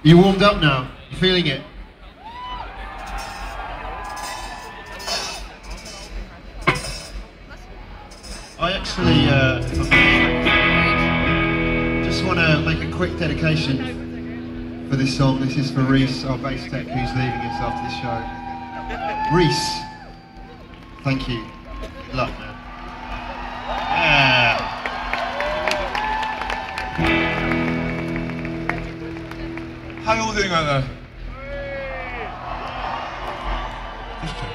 You warmed up now? You feeling it? I actually just want to make a quick dedication for this song. This is for Reese, our bass tech, who's leaving us after this show. Reese, thank you. Good luck, man. Yeah. How you all doing out there? Just checking.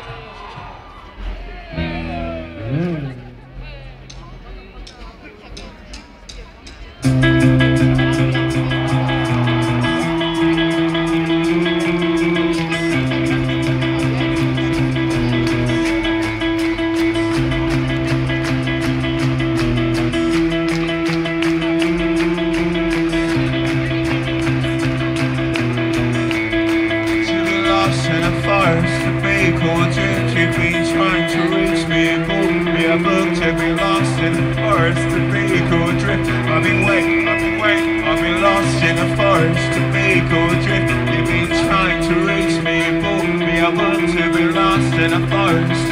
You've been trying to reach me, pulled me, I've looked, I've been lost in the forest, the vehicle drift. I've been waiting, I've been lost in the forest, the vehicle drift. You've been trying to reach me, pulled me, I've looked, I've been lost in the forest.